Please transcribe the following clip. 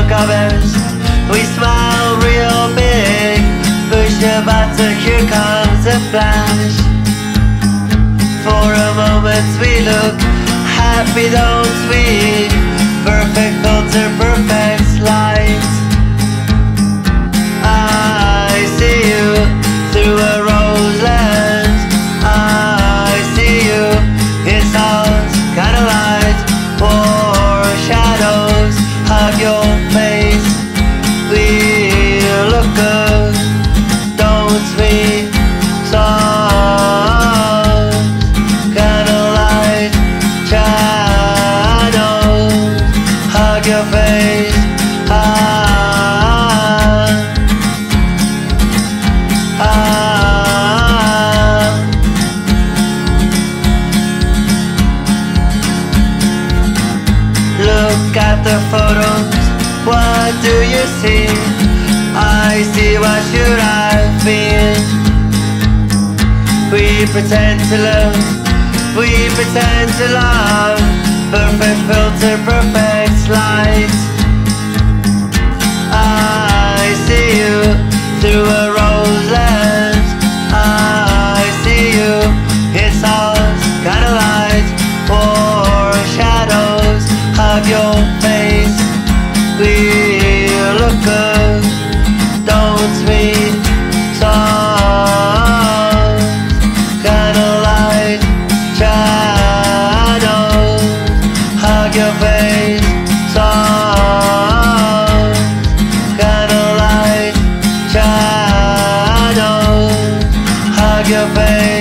covers. We smile real big, push the button, here comes a flash. For a moment we look happy, don't we? Perfect filter, perfect light. I see you through a rose lens. I see you, it's all kind of light or shadows. Hug your face, we look good, don't we? Stars, kind of light, shadows. Hug your face. Look at the photos, what do you see? I see what should have been. We pretend to love, we pretend to love. Perfect filter, perfect light. I see you through a rose lens. I see you, it's all kind of light or shadows. Hug your face, we look good, don't we? Stars, kind of light, shadows. Hug your face. Stars, kind of light, shadows. Hug your face.